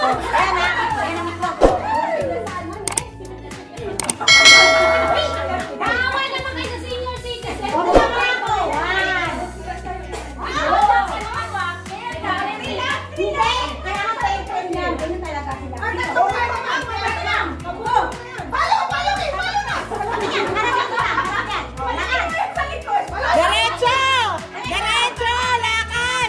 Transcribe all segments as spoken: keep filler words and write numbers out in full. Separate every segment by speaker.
Speaker 1: Ayan na. Ayan ang itlog.
Speaker 2: Nakaway naman kayo sa senior citizen.
Speaker 1: Huwag na nga ako. One. Hindi. Kaya nga friend-friend yan. Ganyan talaga sila.
Speaker 3: Diretso! Diretso! Lakad!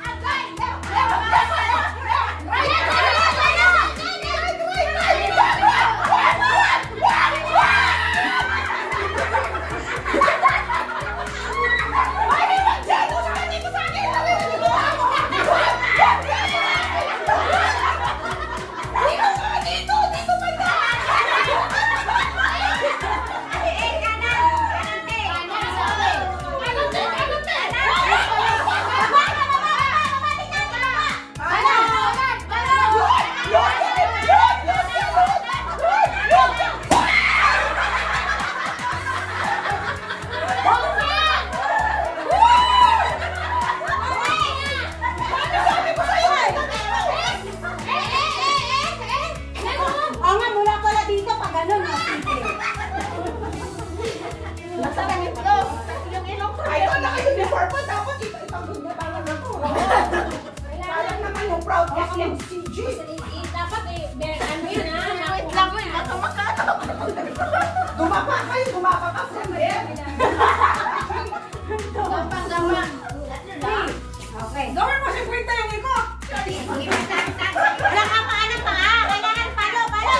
Speaker 1: Oo nga, mula pala dito pag ganun.
Speaker 2: Masarap ito. Yung ilong ko.
Speaker 4: Ay, wala kayo uniform pa. Dapat ito itagod na talaga ko. Parang naman yung proud of M C G.
Speaker 2: Dapat eh, ano yun ha? Wait lang mo yun.
Speaker 4: Dumapa kayo, dumapa ka from there.
Speaker 2: Gapang-gapang.
Speaker 1: Okay.
Speaker 4: Gawin mo si Quinta yung iko.
Speaker 1: Wala ka pa, anak pa ha? Kailangan palo, palo.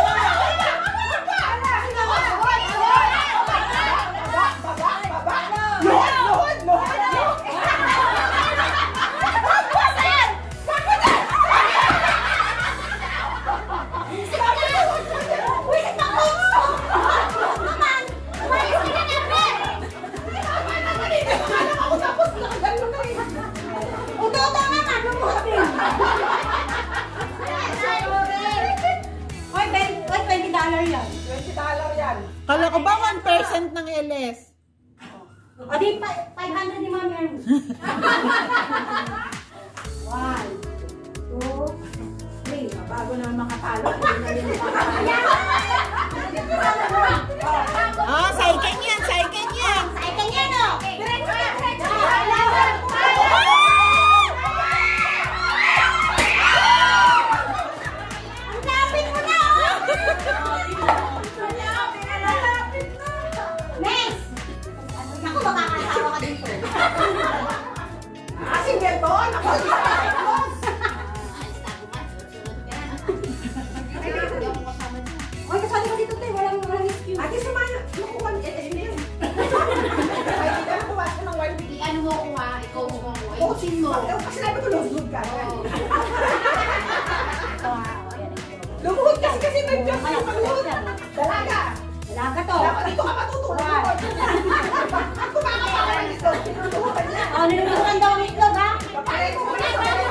Speaker 4: Baba, baba. Luhod, luhod, luhod.
Speaker 1: Uto-uto naman, lumuhod din. Oy, twenty dollars yan.
Speaker 4: twenty dollars yan.
Speaker 3: Kala ko ba one percent ng L S?
Speaker 1: O di, five hundred ni Mami Army. One, two, three.
Speaker 4: Bago naman makatalo.
Speaker 3: Ah, saikan yan, saikan yan.
Speaker 1: Ay, kanya no?
Speaker 2: Diretso yan, diretso.
Speaker 1: Ang lapit mo na, oh! Next! Naku, makakasawa ka dito.
Speaker 4: Ah, singeto. Naku,
Speaker 1: Oy, kasali ka dito, te. Walang, walang excuse.
Speaker 4: ate, sumaya. Nakuha niya. Eh, eh, eh. Ay, hindi ka nakuha ko ng one week.
Speaker 2: Ano mo ko ha? Ikaw mo ko.
Speaker 4: Coaching mo. Kasi nabi ko, lumuhod ka. Lumuhod kasi kasi may job kayo magluhod. Dalaga.
Speaker 1: Dalaga to.
Speaker 4: Dapat dito ka matutulog. Kumakapakan dito. Tinutulukan niya.
Speaker 1: Oh, nilulukan daw ang itlog, ha?
Speaker 4: Paparay mo muna.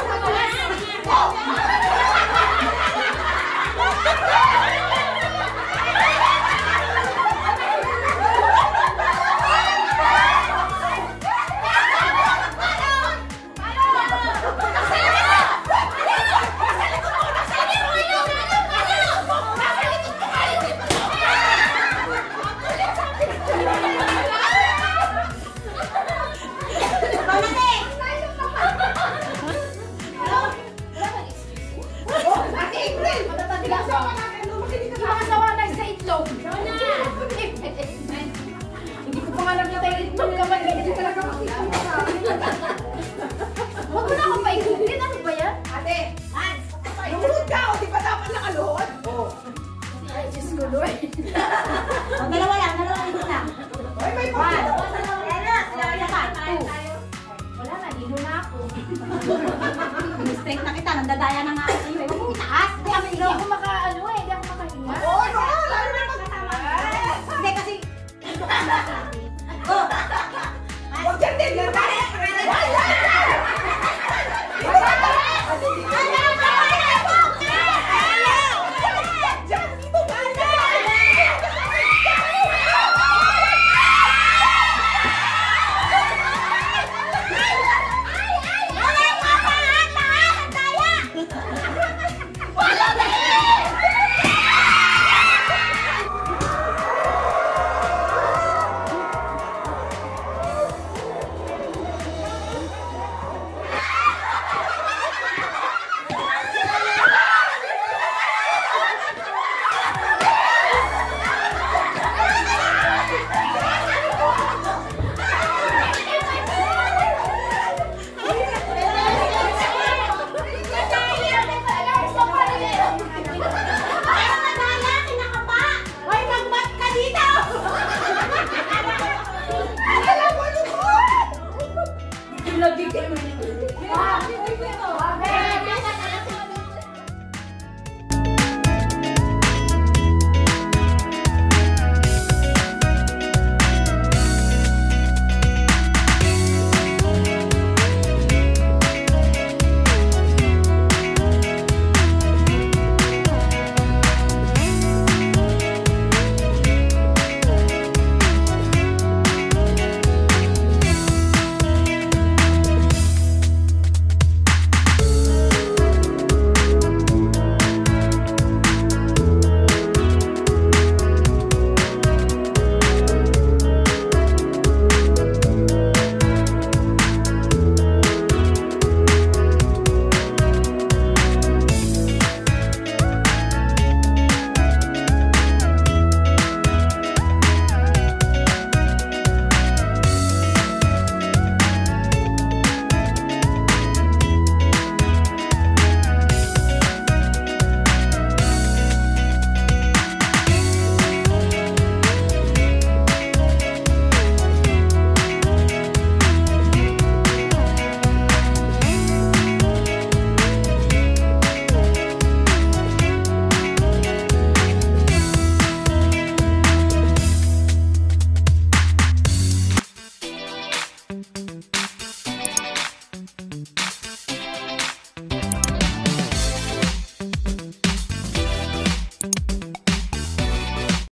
Speaker 2: Huwag mo na akong paikutin. Ano ba yan?
Speaker 4: Ate, lumuhod ka. O, di ba dapat nakaluhod? Oo.
Speaker 2: Ay, Diyos ko, Lord.
Speaker 1: O, dalawa lang. Dalawa dito na.
Speaker 4: Ay, may
Speaker 1: One.
Speaker 4: pagkita.
Speaker 1: Dalawa pa. Two.
Speaker 2: Wala na, dino na ako.
Speaker 1: Straight na kita. Nandadaya na nga ako sa'yo. Huwag mong itaas. Hindi kami
Speaker 2: Hindi
Speaker 1: ilo.
Speaker 2: ako maka, ano eh, hindi ako makahinga.
Speaker 4: Oo, no. Lalo na pagkatama.
Speaker 1: Hindi kasi... Oh!
Speaker 4: Huwag dyan din. Yan, yan. Yan, yan. Ah, ito.